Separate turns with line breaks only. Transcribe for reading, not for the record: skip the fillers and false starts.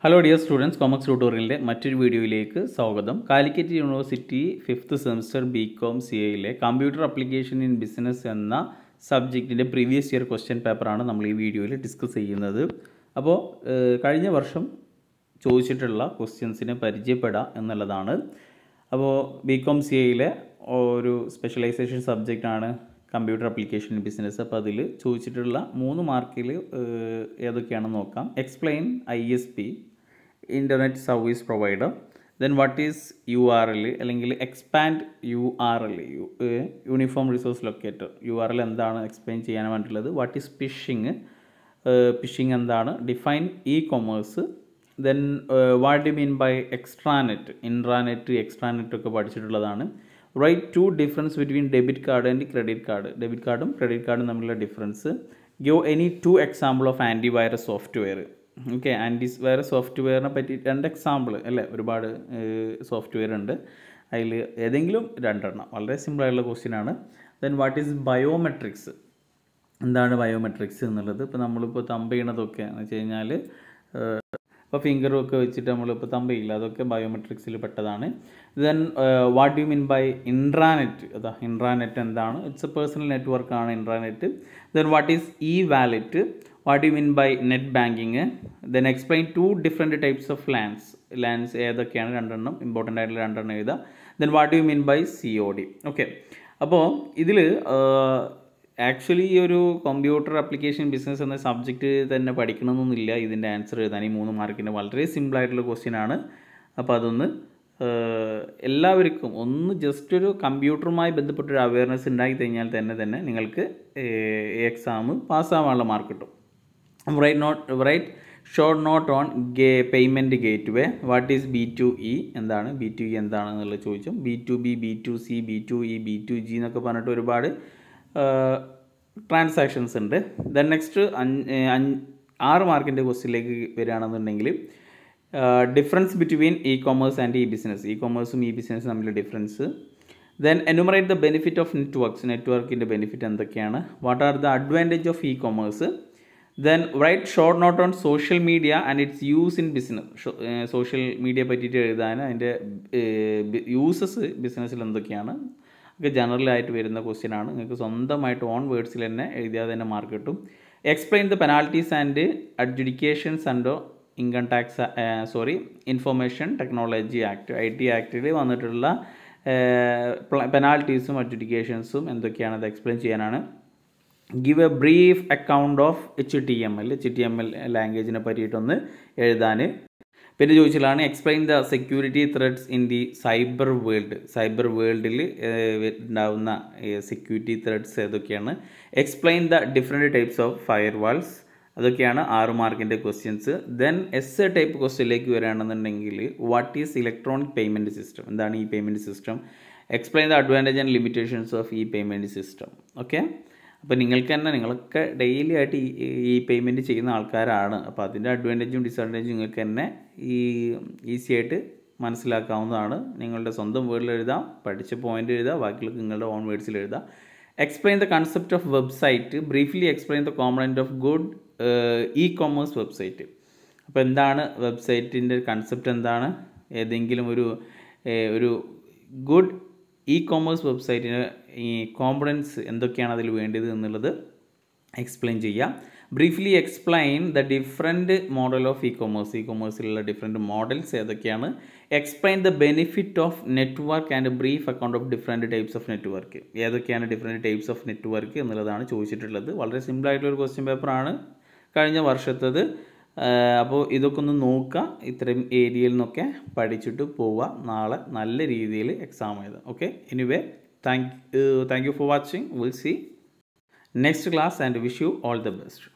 Hello dear students, Comax ട്യൂട്ടോറിയലിൻ്റെ മറ്റൊരു വീഡിയോയിലേക്ക് സ്വാഗതം. Calicut university 5th semester BCom CAയിലെ കമ്പ്യൂട്ടർ അപ്ലിക്കേഷൻ ഇൻ ബിസിനസ് എന്ന സബ്ജക്റ്റിൻ്റെ പ്രീവിയസ് ഇയർ ക്വസ്റ്റ്യൻ പേപ്പറാണ് നമ്മൾ ഈ വീഡിയോയിൽ ഡിസ്കസ് ചെയ്യുന്നത്. അപ്പോൾ കഴിഞ്ഞ വർഷം ചോദിച്ചിട്ടുള്ള ക്വസ്റ്റ്യൻസിനെ പരിചയപ്പെടാം എന്നുള്ളതാണ്. അപ്പോൾ BCom CAയിലെ ഒരു സ്പെഷ്യലൈസേഷൻ സബ്ജക്റ്റാണ് കമ്പ്യൂട്ടർ അപ്ലിക്കേഷൻ ഇൻ ബിസിനസ്. അപ്പോൾ അതിൽ ചോദിച്ചിട്ടുള്ള 3 മാർക്കിൽ ഏതൊക്കെയാണെന്ന് നോക്കാം. Explain ISP, internet service provider. Then what is URL അല്ലെങ്കിൽ expand URL, uniform resource locator. URL എന്താണ് എക്സ്പ്ലെയിൻ ചെയ്യാൻ വേണ്ടിയിട്ടുള്ളത്. വാട്ട് ഈസ് ഫിഷിംഗ്, ഫിഷിംഗ് എന്താണ്. Define e-commerce. Then what do mean by extranet, intranet, extranet ഒക്കെ പഠിച്ചിട്ടുള്ളതാണ്. Write to difference between debit card and credit card. Debit കാർഡും credit കാർഡും തമ്മിലുള്ള difference. Give any 2 example of antivirus software. Okay, antivirus സോഫ്റ്റ്വെയറിനെ പറ്റി 2 example അല്ലേ, ഒരുപാട് software ഉണ്ട്, അതിൽ ഏതെങ്കിലും 2 എണ്ണം. വളരെ സിമ്പിളായിട്ടുള്ള ക്വസ്റ്റ്യൻ ആണ്. ദെൻ വാട്ട് ഈസ് ബയോമെട്രിക്സ്, എന്താണ് ബയോമെട്രിക്സ് എന്നുള്ളത്. ഇപ്പോൾ നമ്മളിപ്പോൾ തമ്പ് ചെയ്യണതൊക്കെ എന്ന് വെച്ച് കഴിഞ്ഞാൽ ഇപ്പോൾ ഫിംഗറും ഒക്കെ വെച്ചിട്ട് നമ്മളിപ്പോൾ തമ്പ് ചെയ്യില്ല, അതൊക്കെ ബയോമെട്രിക്സിൽ പെട്ടതാണ്. Then what do mean by intranet, അതാ ഇൻട്രാനെറ്റ് എന്താണ്. ഇറ്റ്സ് എ പേഴ്സണൽ നെറ്റ്വർക്കാണ് intranet. Then what is wallet. What do mean by net banking. Then explain 2 different types of LANs ഏതൊക്കെയാണ്, 2 എണ്ണം ഇമ്പോർട്ടൻ്റ് ആയിട്ടുള്ള 2 എണ്ണം എഴുതാം. Then what do mean by COD. Okay, അപ്പോൾ ഇതിൽ ആക്ച്വലി ഈ ഒരു കമ്പ്യൂട്ടർ അപ്ലിക്കേഷൻ ബിസിനസ് എന്ന സബ്ജക്റ്റ് തന്നെ പഠിക്കണമെന്നൊന്നുമില്ല ഇതിൻ്റെ ആൻസർ എഴുതാൻ. ഈ 3 മാർക്കിൻ്റെ വളരെ സിമ്പിളായിട്ടുള്ള ക്വസ്റ്റ്യൻ ആണ്. അപ്പോൾ അതൊന്ന് എല്ലാവർക്കും ഒന്ന് ജസ്റ്റ് ഒരു കമ്പ്യൂട്ടറുമായി ബന്ധപ്പെട്ടൊരു അവയർനെസ് ഉണ്ടാക്കി കഴിഞ്ഞാൽ തന്നെ നിങ്ങൾക്ക് എക്സാം പാസ്സാവാനുള്ള മാർക്ക് കിട്ടും. Write short note on payment gateway. What is B2E, എന്താണ് B2E എന്താണെന്നുള്ളത് ചോദിച്ചു. B2B, B2C, B2E, B2G എന്നൊക്കെ പറഞ്ഞിട്ട് ഒരുപാട് ട്രാൻസാക്ഷൻസ് ഉണ്ട്. ദെൻ നെക്സ്റ്റ് 6 മാർക്കിൻ്റെ ക്വസ്റ്റ്യനിലേക്ക് വരികയാണെന്നുണ്ടെങ്കിൽ difference between e-commerce and e-business. ഇ-കൊമേഴ്സും ഇ-ബിസിനസ്സും തമ്മിലുള്ള difference. Then enumerate the benefit of നെറ്റ്വർക്കിൻ്റെ ബെനിഫിറ്റ് എന്തൊക്കെയാണ്. What are the advantage of e-commerce. Then write short note on social media and its use in business. Social media പറ്റിയിട്ട് എഴുതാൻ അതിൻ്റെ uses ബിസിനസ്സിൽ എന്തൊക്കെയാണ് ഒക്കെ ജനറലായിട്ട് വരുന്ന ക്വസ്റ്റ്യൻ ആണ്. നിങ്ങൾക്ക് സ്വന്തമായിട്ട് ഓൺ വേർഡ്സിൽ തന്നെ എഴുതിയാൽ തന്നെ മാർക്ക് കിട്ടും. Explain the penalties and adjudications under income tax information technology act, IT ആക്ടിൽ വന്നിട്ടുള്ള പെനാൽറ്റീസും അഡ്ജുഡിക്കേഷൻസും എന്തൊക്കെയാണ് അത് എക്സ്പ്ലെയിൻ ചെയ്യാനാണ്. Give a brief account of HTML ലാംഗ്വേജിനെ പറ്റിയിട്ടൊന്ന് എഴുതാൻ. പിന്നെ ചോദിച്ചതാണ് explain the security threats in the cyber world. Cyber വേൾഡിൽ ഉണ്ടാകുന്ന സെക്യൂരിറ്റി ത്രെഡ്സ് ഏതൊക്കെയാണ്. Explain the different types of firewalls. അതൊക്കെയാണ് 6 മാർക്കിൻ്റെ ക്വസ്റ്റ്യൻസ്. ദെൻ എസ്സേ ടൈപ്പ് ക്വസ്റ്റ്യനിലേക്ക് വരികയാണെന്നുണ്ടെങ്കിൽ what is electronic payment system, എന്താണ് ഈ payment system. Explain the advantage and limitations of ഈ പേയ്മെൻറ്റ് സിസ്റ്റം. ഓക്കെ, അപ്പോൾ നിങ്ങളൊക്കെ ഡെയിലി ആയിട്ട് ഈ പേയ്മെൻറ്റ് ചെയ്യുന്ന ആൾക്കാരാണ്. അപ്പോൾ അതിൻ്റെ അഡ്വാൻറ്റേജും ഡിസഡ്വാൻറ്റേജും നിങ്ങൾക്ക് തന്നെ ഈസി ആയിട്ട് മനസ്സിലാക്കാവുന്നതാണ്. നിങ്ങളുടെ സ്വന്തം വേർഡിൽ എഴുതാം, പഠിച്ച പോയിൻ്റ് എഴുതാം, ബാക്കിയുള്ളത് നിങ്ങളുടെ ഓൺ വേർഡ്സിൽ എഴുതാം. Explain the concept of website. Briefly explain the component of good e-commerce website. അപ്പോൾ എന്താണ് വെബ്സൈറ്റിൻ്റെ കൺസെപ്റ്റ്, എന്താണ് ഏതെങ്കിലും ഒരു ഗുഡ് ഇ-കൊമേഴ്സ് വെബ്സൈറ്റിന് ഈ കോമ്പണൻസ് എന്തൊക്കെയാണ് അതിൽ വേണ്ടത് എന്നുള്ളത് എക്സ്പ്ലെയിൻ ചെയ്യാം. Briefly explain the different model of ഇ-കൊമേഴ്സിലുള്ള ഡിഫറെൻറ്റ് മോഡൽസ് ഏതൊക്കെയാണ്. Explain the benefit of network and brief account of different types of network. ഏതൊക്കെയാണ് ഡിഫറെൻറ്റ് ടൈപ്സ് ഓഫ് നെറ്റ്വർക്ക് എന്നുള്ളതാണ് ചോദിച്ചിട്ടുള്ളത്. വളരെ സിമ്പിളായിട്ടുള്ളൊരു ക്വസ്റ്റ്യൻ പേപ്പറാണ് കഴിഞ്ഞ വർഷത്തേത്. അപ്പോൾ ഇതൊക്കെ ഒന്ന് നോക്കുക, ഇത്രയും ഏരിയയിൽ നിന്നൊക്കെ പഠിച്ചിട്ട് പോവുക. നാളെ നല്ല രീതിയിൽ എക്സാം എഴുതാം. Okay, anyway thank you for watching. We'll see next class and wish you all the best.